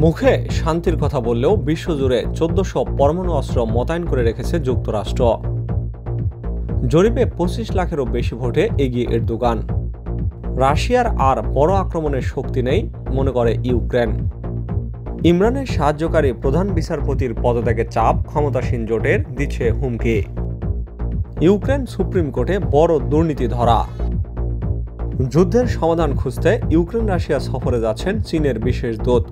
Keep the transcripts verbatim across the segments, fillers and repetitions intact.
মুখে শান্তির কথা বললেও বিশ্বজুড়ে চোদ্দশো পরমাণু অস্ত্র মোতায়েন করে রেখেছে যুক্তরাষ্ট্র। জরিপে পঁচিশ লাখেরও বেশি ভোটে এগিয়ে এরদোগান। রাশিয়ার আর বড় আক্রমণের শক্তি নেই মনে করে ইউক্রেন। ইমরানের সাহায্যকারী প্রধান বিচারপতির পদত্যাগের চাপ ক্ষমতাসীন জোটের দিচ্ছে হুমকি। ইউক্রেন সুপ্রিম কোর্টে বড় দুর্নীতি ধরা। যুদ্ধের সমাধান খুঁজতে ইউক্রেন রাশিয়া সফরে যাচ্ছেন চীনের বিশেষ দূত।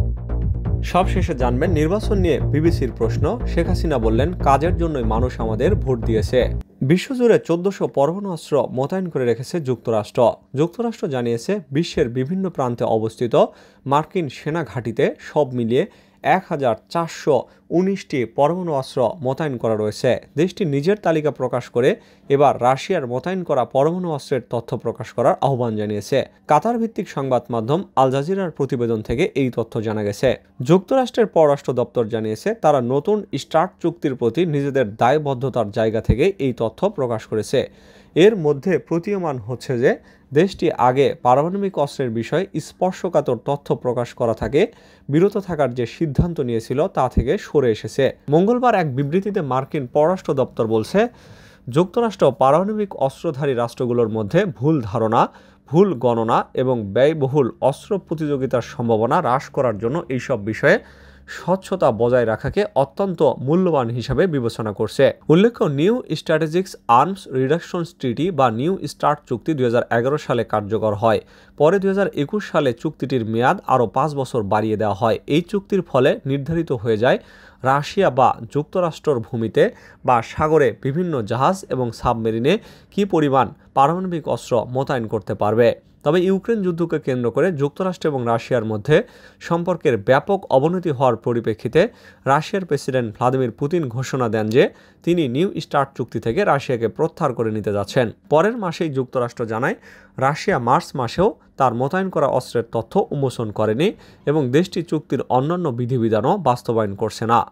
সবশেষে জানবেন নির্বাচন নিয়ে বিবিসির প্রশ্ন, শেখ হাসিনা বললেন কাজের জন্যই মানুষ আমাদের ভোট দিয়েছে। বিশ্বজুড়ে চোদ্দশো পরমাণু অস্ত্র মোতায়েন করে রেখেছে যুক্তরাষ্ট্র। যুক্তরাষ্ট্র জানিয়েছে বিশ্বের বিভিন্ন প্রান্তে অবস্থিত মার্কিন সেনা ঘাঁটিতে সব মিলিয়ে এক হাজার চারশো উনিশটি পরমাণু অস্ত্র মোতায়েন করা রয়েছে। দেশটি নিজের তালিকা প্রকাশ করে এবার রাশিয়ার মোতায়েন করা পরমাণু অস্ত্রের তথ্য প্রকাশ করার আহ্বান জানিয়েছে। কাতার ভিত্তিক সংবাদ মাধ্যম আল জাজিরার প্রতিবেদন থেকে এই তথ্য জানা গেছে। যুক্তরাষ্ট্রের পররাষ্ট্র দপ্তর জানিয়েছে তারা নতুন স্টার্ট চুক্তির প্রতি নিজেদের দায়বদ্ধতার জায়গা থেকে এই তথ্য প্রকাশ করেছে। এর মধ্যে প্রতীয়মান হচ্ছে যে দেশটি আগে পারমাণবিক অস্ত্রের বিষয়ে স্পর্শকাতর তথ্য প্রকাশ করা থেকে বিরত থাকার যে সিদ্ধান্ত নিয়েছিল তা থেকে সরে এসেছে। মঙ্গলবার এক বিবৃতিতে মার্কিন পররাষ্ট্র দপ্তর বলছে, যুক্তরাষ্ট্র পারমাণবিক অস্ত্রধারী রাষ্ট্রগুলোর মধ্যে ভুল ধারণা, ভুল গণনা এবং ব্যয়বহুল অস্ত্র প্রতিযোগিতার সম্ভাবনা হ্রাস করার জন্য এইসব বিষয়ে স্বচ্ছতা বজায় রাখাকে অত্যন্ত মূল্যবান হিসাবে বিবেচনা করছে। উল্লেখ্য, new strategic arms reduction treaty বা নিউ স্টার্ট চুক্তি দুই হাজার এগারো সালে কার্যকর হয়। পরে দুই হাজার একুশ সালে চুক্তিটির মেয়াদ আরও পাঁচ বছর বাড়িয়ে দেওয়া হয়। এই চুক্তির ফলে নির্ধারিত হয়ে যায় রাশিয়া বা যুক্তরাষ্ট্রের ভূমিতে বা সাগরে বিভিন্ন জাহাজ এবং সাবমেরিনে কী পরিমাণ পারমাণবিক অস্ত্র মোতায়েন করতে পারবে। তবে ইউক্রেন যুদ্ধকে কেন্দ্র করে যুক্তরাষ্ট্র এবং রাশিয়ার মধ্যে সম্পর্কের ব্যাপক অবনতি হওয়ার পরিপ্রেক্ষিতে রাশিয়ার প্রেসিডেন্ট ভ্লাদিমির পুতিন ঘোষণা দেন যে তিনি নিউ স্টার্ট চুক্তি থেকে রাশিয়াকে প্রত্যাহার করে নিতে যাচ্ছেন। পরের মাসেই যুক্তরাষ্ট্র জানায় রাশিয়া মার্চ মাসেও তার মোতায়েন করা অস্ত্রের তথ্য উন্মোচন করেনি এবং দেশটি চুক্তির অন্যান্য বিধিবিধানও বাস্তবায়ন করছে না।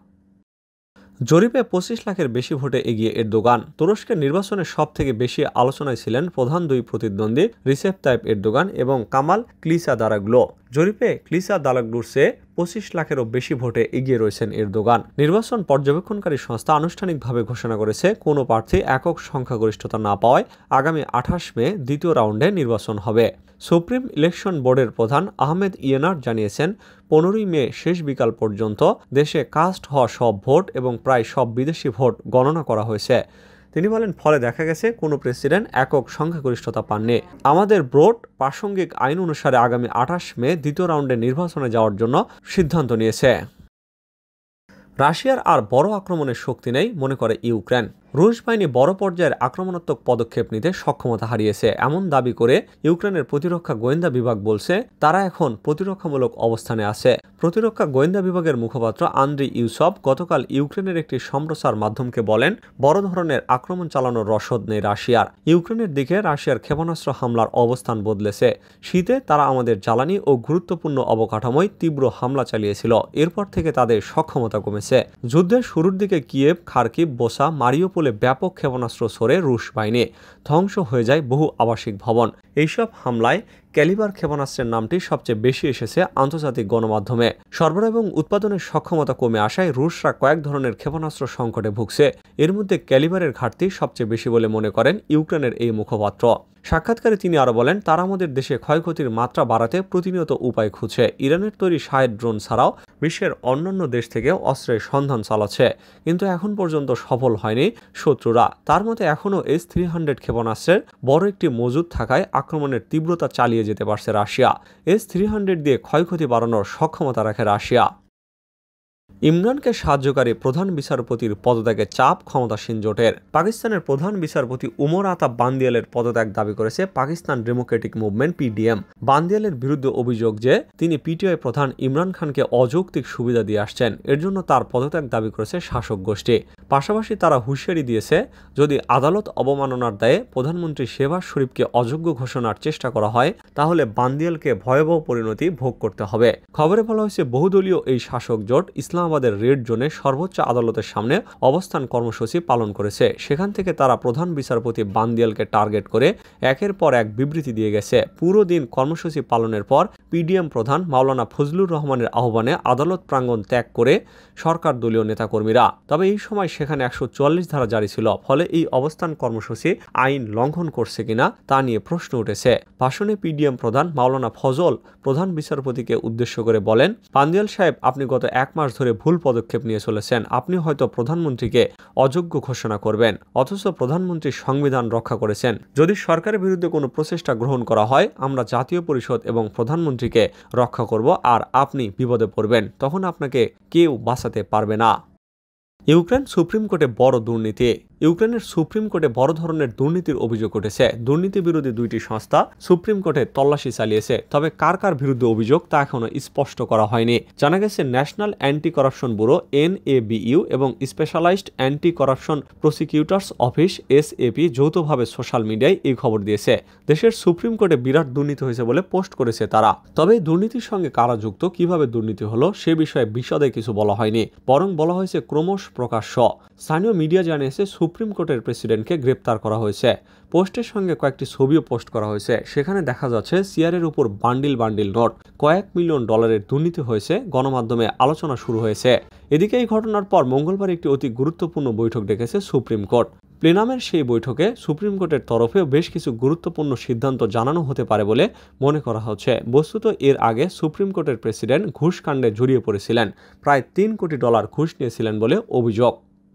জরিপে পঁচিশ লাখের বেশি ভোটে এগিয়ে এরদোগান। তুরস্কের নির্বাচনে সব থেকে বেশি আলোচনায় ছিলেন প্রধান দুই প্রতিদ্বন্দ্বী রিসেপ তাইপ এরদোগান এবং কামাল ক্লিচাদারোগ্লু। জরিপে ক্লিচাদারোগ্লুর চেয়ে পঁচিশ লাখেরও বেশি ভোটে এগিয়ে রয়েছেন এরদোগান। নির্বাচন পর্যবেক্ষণকারী সংস্থা আনুষ্ঠানিকভাবে ঘোষণা করেছে কোনো প্রার্থী একক সংখ্যাগরিষ্ঠতা না পাওয়ায় আগামী আঠাশ মে দ্বিতীয় রাউন্ডে নির্বাচন হবে। সুপ্রিম ইলেকশন বোর্ডের প্রধান আহমেদ ইয়েনার জানিয়েছেন পনেরোই মে শেষ বিকাল পর্যন্ত দেশে কাস্ট হওয়া সব ভোট এবং প্রায় সব বিদেশি ভোট গণনা করা হয়েছে। তিনি বলেন, ফলে দেখা গেছে কোনো প্রেসিডেন্ট একক সংখ্যাগরিষ্ঠতা পাননি। আমাদের বোর্ড প্রাসঙ্গিক আইন অনুসারে আগামী আঠাশ মে দ্বিতীয় রাউন্ডে নির্বাচনে যাওয়ার জন্য সিদ্ধান্ত নিয়েছে। রাশিয়ার আর বড় আক্রমণের শক্তি নেই মনে করে ইউক্রেন। রুশ বাহিনী বড় পর্যায়ের আক্রমণাত্মক পদক্ষেপ নিতে সক্ষমতা হারিয়েছে এমন দাবি করে ইউক্রেনের প্রতিরক্ষা গোয়েন্দা বিভাগ বলছে তারা এখন প্রতিরক্ষামূলক অবস্থানে আছে। প্রতিরক্ষা গোয়েন্দা বিভাগের মুখপাত্র আন্দ্রি ইউসভ গতকাল ইউক্রেনের একটি সম্প্রচার মাধ্যমকে বলেন, বড় ধরনের আক্রমণ চালানোর রসদ নেই রাশিয়ার। ইউক্রেনের দিকে রাশিয়ার ক্ষেপণাস্ত্র হামলার অবস্থান বদলেছে। শীতে তারা আমাদের জ্বালানি ও গুরুত্বপূর্ণ অবকাঠামোয় তীব্র হামলা চালিয়েছিল। এরপর থেকে তাদের সক্ষমতা কমেছে। যুদ্ধের শুরুর দিকে কিয়েভ, খার্কিভ, বোসা, মারিওপোল ব্যাপক ক্ষেপণাস্ত্র ছোড়ে রুশ বাহিনী। ধ্বংস হয়ে যায় বহু আবাসিক ভবন। এইসব হামলায় ক্যালিবার ক্ষেপণাস্ত্রের নামটি সবচেয়ে বেশি এসেছে আন্তর্জাতিক গণমাধ্যমে। সরবরাহ এবং উৎপাদনের সক্ষমতা কমে আসায় রুশরা কয়েক ধরনের ক্ষেপণাস্ত্র সংকটে ভুগছে। এর মধ্যে ক্যালিবারের ঘাটতি সবচেয়ে বেশি বলে মনে করেন ইউক্রেনের এই মুখপাত্র। সাক্ষাৎকারে তিনি আরও বলেন, তারা আমাদের দেশে ক্ষয়ক্ষতির মাত্রা বাড়াতে প্রতিনিয়ত উপায় খুঁজছে। ইরানের তৈরি শাহেদ ড্রোন ছাড়াও বিশ্বের অন্যান্য দেশ থেকেও অস্ত্রের সন্ধান চালাচ্ছে, কিন্তু এখন পর্যন্ত সফল হয়নি শত্রুরা। তার মতে এখনও এস থ্রি হান্ড্রেড ক্ষেপণাস্ত্রের বড় একটি মজুদ থাকায় আক্রমণের তীব্রতা চালিয়ে যেতে পারছে রাশিয়া। এস থ্রি হান্ড্রেড দিয়ে ক্ষয়ক্ষতি বাড়ানোর সক্ষমতা রাখে রাশিয়া। ইমরানকে সাহায্যকারী প্রধান বিচারপতির পদত্যাগের চাপ ক্ষমতাসীন জোটের। পাকিস্তানের প্রধান বিচারপতি উমর আতা বান্দিয়ালের পদত্যাগ দাবি করেছে পাকিস্তান ডেমোক্রেটিক মুভমেন্ট পিডিএম। বান্দিয়ালের বিরুদ্ধে অভিযোগ যে তিনি পিটিআই প্রধান ইমরান খানকে অযৌক্তিক সুবিধা দিয়ে আসছেন। এর জন্য তার পদত্যাগ দাবি করেছে শাসক গোষ্ঠী। পাশাপাশি তারা হুঁশিয়ারি দিয়েছে, যদি আদালত অবমাননার দায়ে প্রধানমন্ত্রী শেহবাজ শরীফকে অযোগ্য ঘোষণার চেষ্টা করা হয় তাহলে বান্দিয়ালকে ভয়াবহ পরিণতি ভোগ করতে হবে। খবরে বলা হয়েছে বহুদলীয় এই শাসক জোট ইসলাম ইসলামাবাদের রেড জোনে সর্বোচ্চ আদালতের সামনে অবস্থান কর্মসূচি পালন করেছে। সেখান থেকে তারা প্রধান বিচারপতি বান্দিয়ালকে টার্গেট করে একের পর এক বিবৃতি দিয়ে গেছে। পুরো দিন কর্মসূচি পালনের পর পিডিএম প্রধান মাওলানা ফজলুর রহমানের আহ্বানে আদালত প্রাঙ্গণ ত্যাগ করে সরকার দলীয় নেতাকর্মীরা। তবে এই সময় সেখানে একশো চুয়াল্লিশ ধারা জারি ছিল, ফলে এই অবস্থান কর্মসূচি আইন লঙ্ঘন করছে কিনা তা নিয়ে প্রশ্ন উঠেছে। ভাষণে পিডিএম প্রধান মাওলানা ফজল প্রধান বিচারপতিকে উদ্দেশ্য করে বলেন, বান্দিয়াল সাহেব, আপনি গত এক মাস ধরে ভুল পদক্ষেপ নিয়ে চলেছেন। আপনি হয়তো প্রধানমন্ত্রীকে অযোগ্য ঘোষণা করবেন, অথচ প্রধানমন্ত্রী সংবিধান রক্ষা করেছেন। যদি সরকারের বিরুদ্ধে কোনো প্রচেষ্টা গ্রহণ করা হয়, আমরা জাতীয় পরিষদ এবং প্রধানমন্ত্রীকে রক্ষা করব, আর আপনি বিপদে পড়বেন। তখন আপনাকে কেউ বাঁচাতে পারবে না। ইউক্রেন সুপ্রিম কোর্টে বড় দুর্নীতি। ইউক্রেনের সুপ্রিম কোর্টে বড় ধরনের দুর্নীতির অভিযোগ উঠেছে। দুর্নীতি বিরোধী দুইটি সংস্থা সুপ্রিম কোর্টে তল্লাশি চালিয়েছে, তবে কার কার বিরুদ্ধে অভিযোগ তা এখনো স্পষ্ট করা হয়নি। জানা গেছে national anti corruption bureau N A B U এবং specialised anti corruption prosecutor's office S A P যৌথভাবে সোশ্যাল মিডিয়ায় এই খবর দিয়েছে। দেশের সুপ্রিম কোর্টে বিরাট দুর্নীতি হয়েছে বলে পোস্ট করেছে তারা। তবে দুর্নীতির সঙ্গে কারা যুক্ত, কিভাবে দুর্নীতি হলো সে বিষয়ে বিশদে কিছু বলা হয়নি, বরং বলা হয়েছে ক্রমশ প্রকাশ্য। স্থানীয় মিডিয়া জানিয়েছে সুপ্রিম কোর্টের প্রেসিডেন্টকে গ্রেপ্তার করা হয়েছে। পোস্টের সঙ্গে কয়েকটি ছবিও পোস্ট করা হয়েছে। সেখানে দেখা যাচ্ছে চেয়ারের উপর বান্ডিল বান্ডিল নোট। কয়েক মিলিয়ন ডলারের দুর্নীতি হয়েছে। গণমাধ্যমে আলোচনা শুরু হয়েছে। এদিকে এই ঘটনার পর মঙ্গলবার একটি অতি গুরুত্বপূর্ণ বৈঠক ডেকেছে সুপ্রিম কোর্ট। প্লেনামের সেই বৈঠকে সুপ্রিম কোর্টের তরফেও বেশ কিছু গুরুত্বপূর্ণ সিদ্ধান্ত জানানো হতে পারে বলে মনে করা হচ্ছে। বস্তুত এর আগে সুপ্রিম কোর্টের প্রেসিডেন্ট ঘুষ কাণ্ডে জড়িয়ে পড়েছিলেন। প্রায় তিন কোটি ডলার ঘুষ নিয়েছিলেন বলে অভিযোগ।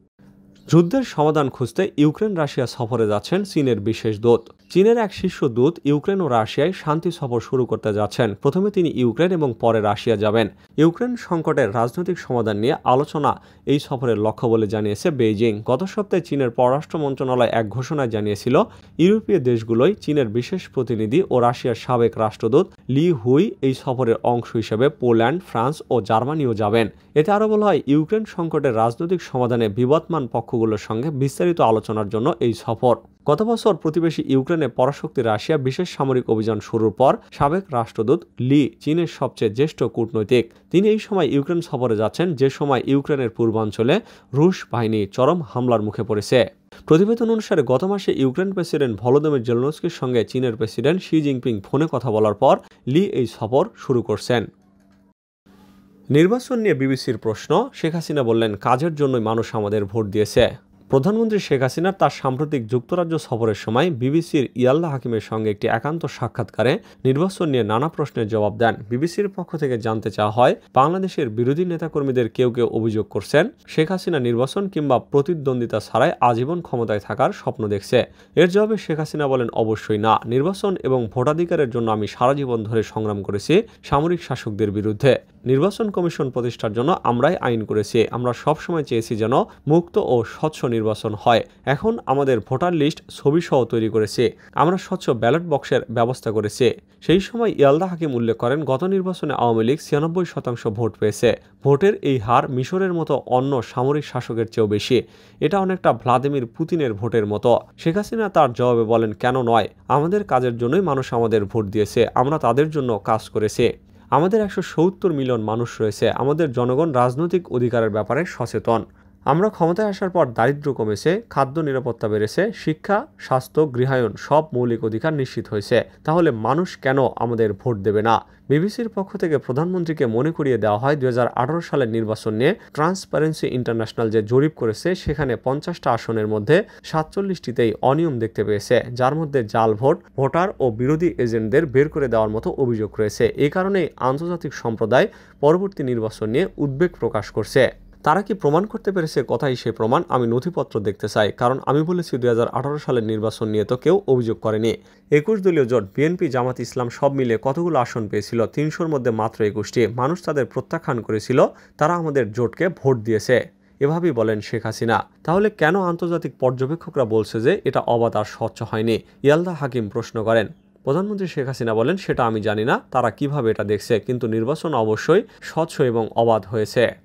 যুদ্ধের সমাধান খুঁজতে ইউক্রেন রাশিয়া সফরে যাচ্ছেন চীনের বিশেষ দূত। চীনের এক শীর্ষ দূত ইউক্রেন ও রাশিয়ায় শান্তি সফর শুরু করতে যাচ্ছেন। প্রথমে তিনি ইউক্রেন এবং পরে রাশিয়া যাবেন। ইউক্রেন সংকটের রাজনৈতিক সমাধান নিয়ে আলোচনা এই সফরের লক্ষ্য বলে জানিয়েছে বেইজিং। গত সপ্তাহে চীনের পররাষ্ট্র মন্ত্রণালয় এক ঘোষণায় জানিয়েছিল, ইউরোপীয় দেশগুলোই চীনের বিশেষ প্রতিনিধি ও রাশিয়ার সাবেক রাষ্ট্রদূত লি হুই এই সফরের অংশ হিসেবে পোল্যান্ড, ফ্রান্স ও জার্মানিও যাবেন। এতে আরও বলা হয়, ইউক্রেন সংকটের রাজনৈতিক সমাধানে বিবাদমান পক্ষগুলোর সঙ্গে বিস্তারিত আলোচনার জন্য এই সফর। গত বছর প্রতিবেশী ইউক্রেনে পরাশক্তি রাশিয়া বিশেষ সামরিক অভিযান শুরুর পর সাবেক রাষ্ট্রদূত লি চীনের সবচেয়ে জ্যেষ্ঠ কূটনৈতিক। তিনি এই সময় ইউক্রেন সফরে যাচ্ছেন, যে সময় ইউক্রেনের পূর্বাঞ্চলে রুশ বাহিনী চরম হামলার মুখে পড়েছে। প্রতিবেদন অনুসারে গত মাসে ইউক্রেন প্রেসিডেন্ট ভলোদিমির জেলেনস্কির সঙ্গে চীনের প্রেসিডেন্ট শি জিনপিং ফোনে কথা বলার পর লি এই সফর শুরু করছেন। নির্বাচন নিয়ে বিবিসির প্রশ্ন, শেখ হাসিনা বললেন, কাজের জন্যই মানুষ আমাদের ভোট দিয়েছে। প্রধানমন্ত্রী শেখ হাসিনার তার সাম্প্রতিক যুক্তরাজ্য সফরের সময় বিবিসির ইয়াল্লা হাকিমের সঙ্গে একটি একান্ত সাক্ষাৎকারে নির্বাচন নিয়ে নানা প্রশ্নের জবাব দেন। বিবিসির পক্ষ থেকে জানতে চাওয়া হয়, বাংলাদেশের বিরোধী নেতাকর্মীদের কেউ কেউ অভিযোগ করছেন শেখ হাসিনা নির্বাচন কিংবা প্রতিদ্বন্দ্বিতা ছাড়াই আজীবন ক্ষমতায় থাকার স্বপ্ন দেখছে। এর জবাবে শেখ হাসিনা বলেন, অবশ্যই না। নির্বাচন এবং ভোটাধিকারের জন্য আমি সারা জীবন ধরে সংগ্রাম করেছি সামরিক শাসকদের বিরুদ্ধে। নির্বাচন কমিশন প্রতিষ্ঠার জন্য আমরাই আইন করেছি। আমরা সবসময় চেয়েছি যেন মুক্ত ও স্বচ্ছ নির্বাচন হয়। এখন আমাদের ভোটার লিস্ট ছবি সহ তৈরি করেছি। আমরা স্বচ্ছ ব্যালট বক্সের ব্যবস্থা করেছি। সেই সময় ইয়ালদা হাকিম উল্লেখ করেন, গত নির্বাচনে আওয়ামী লীগ ছিয়ানব্বই শতাংশ ভোট পেয়েছে। ভোটের এই হার মিশরের মতো অন্য সামরিক শাসকের চেয়েও বেশি। এটা অনেকটা ভ্লাদিমির পুতিনের ভোটের মতো। শেখ হাসিনা তার জবাবে বলেন, কেন নয়, আমাদের কাজের জন্যই মানুষ আমাদের ভোট দিয়েছে। আমরা তাদের জন্য কাজ করেছি। আমাদের একশো সত্তর মিলিয়ন মানুষ রয়েছে। আমাদের জনগণ রাজনৈতিক অধিকারের ব্যাপারে সচেতন। আমরা ক্ষমতায় আসার পর দারিদ্র্য কমেছে, খাদ্য নিরাপত্তা বেড়েছে, শিক্ষা, স্বাস্থ্য, গৃহায়ন সব মৌলিক অধিকার নিশ্চিত হয়েছে। তাহলে মানুষ কেন আমাদের ভোট দেবে না? বিবিসির পক্ষ থেকে প্রধানমন্ত্রীকে মনে করিয়ে দেওয়া হয়, দুই হাজার আঠারো সালের নির্বাচন নিয়ে ট্রান্সপারেন্সি ইন্টারন্যাশনাল যে জরিপ করেছে, সেখানে পঞ্চাশটা আসনের মধ্যে সাতচল্লিশটিতেই অনিয়ম দেখতে পেয়েছে, যার মধ্যে জাল ভোট, ভোটার ও বিরোধী এজেন্টদের বের করে দেওয়ার মতো অভিযোগ রয়েছে। এই কারণেই আন্তর্জাতিক সম্প্রদায় পরবর্তী নির্বাচন নিয়ে উদ্বেগ প্রকাশ করছে। তারা কি প্রমাণ করতে পেরেছে? কথাই সেই প্রমাণ। আমি নথিপত্র দেখতে চাই, কারণ আমি বলেছি দুই হাজার আঠারো সালের নির্বাচন নিয়ে তো কেউ অভিযোগ করেনি। একুশ দলীয় জোট বিএনপি, জামাত ইসলাম সব মিলে কতগুলো আসন পেয়েছিল? তিনশোর মধ্যে মাত্র একুশটি। মানুষ তাদের প্রত্যাখ্যান করেছিল, তারা আমাদের জোটকে ভোট দিয়েছে। এভাবেই বলেন শেখ হাসিনা। তাহলে কেন আন্তর্জাতিক পর্যবেক্ষকরা বলছে যে এটা অবাধ আর স্বচ্ছ হয়নি? ইয়ালদা হাকিম প্রশ্ন করেন। প্রধানমন্ত্রী শেখ হাসিনা বলেন, সেটা আমি জানি না তারা কিভাবে এটা দেখছে, কিন্তু নির্বাচন অবশ্যই স্বচ্ছ এবং অবাধ হয়েছে।